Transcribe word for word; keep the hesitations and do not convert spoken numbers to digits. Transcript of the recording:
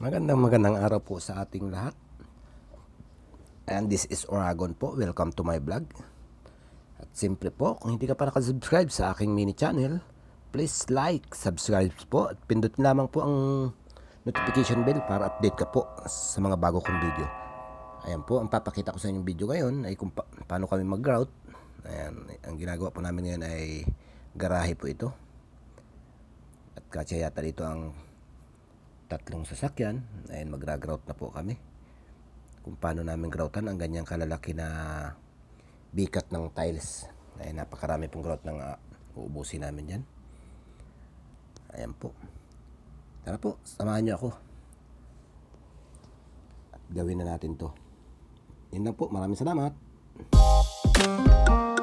Magandang magandang araw po sa ating lahat. And this is Oragon po. Welcome to my vlog. At simple po, kung hindi ka pa nakasubscribe sa aking mini channel, please like, subscribe po at pindutin lamang po ang notification bell para update ka po sa mga bago kong video. Ayan po, ang papakita ko sa inyong video ngayon ay kung pa paano kami mag-grout. Ayan, ang ginagawa po namin ngayon ay garahe po ito. At kasi yata dito ang tatlong sasakyan. Ayan, magra-grout na po kami. Kung paano namin groutan ang ganyang kalalaki na bikat ng tiles. Ayan, napakarami pong grout ng uh, uubusin namin dyan. Ayan po. Tara po, samahan nyo ako. At gawin na natin to. Yun lang po, maraming salamat.